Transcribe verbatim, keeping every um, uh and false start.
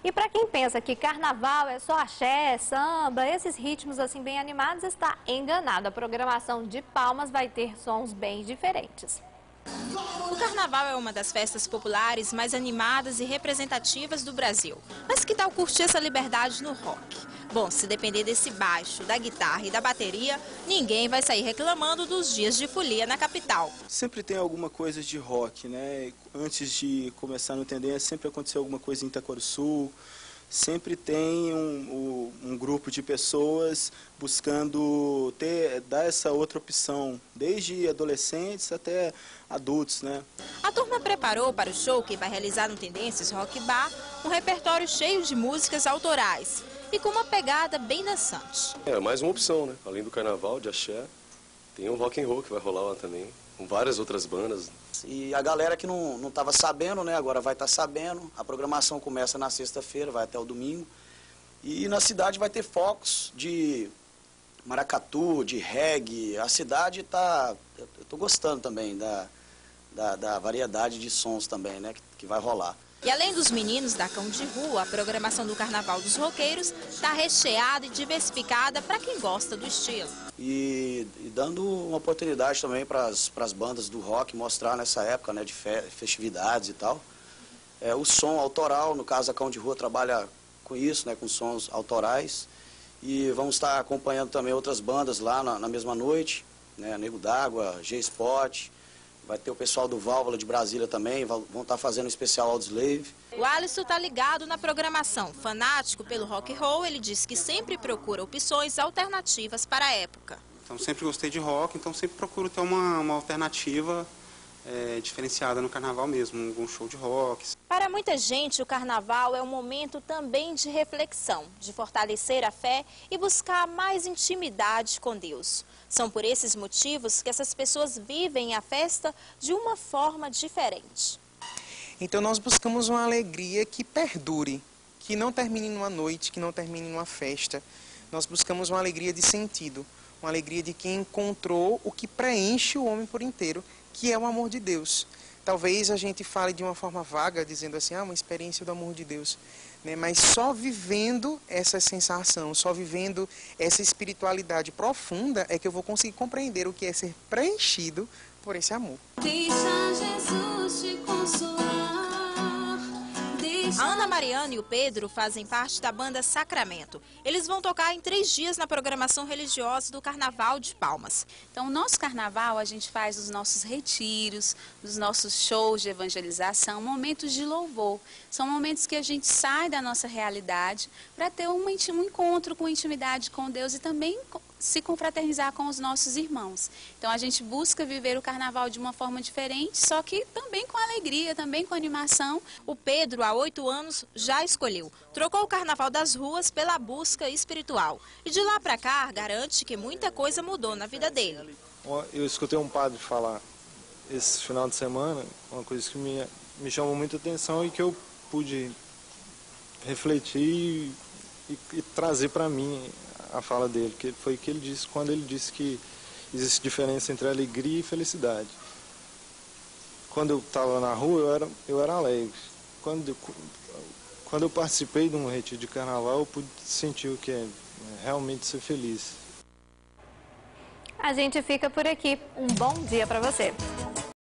E para quem pensa que carnaval é só axé, samba, esses ritmos assim bem animados, está enganado. A programação de Palmas vai ter sons bem diferentes. O carnaval é uma das festas populares mais animadas e representativas do Brasil. Mas que tal curtir essa liberdade no rock? Bom, se depender desse baixo, da guitarra e da bateria, ninguém vai sair reclamando dos dias de folia na capital. Sempre tem alguma coisa de rock, né? Antes de começar no Tendência, sempre aconteceu alguma coisa em Itacoruçu. Sempre tem um, um, um grupo de pessoas buscando ter, dar essa outra opção, desde adolescentes até adultos, né? A turma preparou para o show que vai realizar no Tendências Rock Bar um repertório cheio de músicas autorais e com uma pegada bem dançante. É mais uma opção, né? Além do carnaval, de axé, tem um rock and roll que vai rolar lá também, com várias outras bandas. E a galera que não não estava sabendo, né, agora vai estar sabendo. A programação começa na sexta-feira, vai até o domingo. E na cidade vai ter focos de maracatu, de reggae. A cidade está... Eu estou gostando também da, da, da variedade de sons também, né, que, que vai rolar. E além dos meninos da Cão de Rua, a programação do Carnaval dos Roqueiros está recheada e diversificada para quem gosta do estilo. E, e dando uma oportunidade também para as bandas do rock mostrar nessa época, né, de fe, festividades e tal. É, o som autoral, no caso a Cão de Rua trabalha com isso, né, com sons autorais. E vamos estar acompanhando também outras bandas lá na, na mesma noite, né, Nego d'Água, G-Spot. Vai ter o pessoal do Válvula de Brasília também, vão estar fazendo um especial Audioslave. O Alisson está ligado na programação. Fanático pelo rock and roll, ele diz que sempre procura opções alternativas para a época. Então sempre gostei de rock, então sempre procuro ter uma, uma alternativa é, diferenciada no carnaval mesmo, um show de rock. Para muita gente, o carnaval é um momento também de reflexão, de fortalecer a fé e buscar mais intimidade com Deus. São por esses motivos que essas pessoas vivem a festa de uma forma diferente. Então nós buscamos uma alegria que perdure, que não termine numa noite, que não termine numa festa. Nós buscamos uma alegria de sentido, uma alegria de quem encontrou o que preenche o homem por inteiro, que é o amor de Deus. Talvez a gente fale de uma forma vaga, dizendo assim, ah, uma experiência do amor de Deus. Né? Mas só vivendo essa sensação, só vivendo essa espiritualidade profunda é que eu vou conseguir compreender o que é ser preenchido por esse amor. Deixa Jesus te consolar. A Ana Mariana e o Pedro fazem parte da banda Sacramento. Eles vão tocar em três dias na programação religiosa do Carnaval de Palmas. Então, o nosso carnaval, a gente faz os nossos retiros, os nossos shows de evangelização, momentos de louvor. São momentos que a gente sai da nossa realidade para ter um, um encontro com intimidade com Deus e também se confraternizar com os nossos irmãos. Então a gente busca viver o carnaval de uma forma diferente, só que também com alegria, também com animação. O Pedro, há oito anos, já escolheu. Trocou o carnaval das ruas pela busca espiritual. E de lá para cá, garante que muita coisa mudou na vida dele. Eu escutei um padre falar esse final de semana, uma coisa que me, me chamou muita atenção e que eu pude refletir e, e, e trazer para mim a fala dele, que foi o que ele disse quando ele disse que existe diferença entre alegria e felicidade. Quando eu estava na rua, eu era, eu era alegre. Quando, quando eu participei de um retiro de carnaval, eu pude sentir o que é realmente ser feliz. A gente fica por aqui. Um bom dia para você.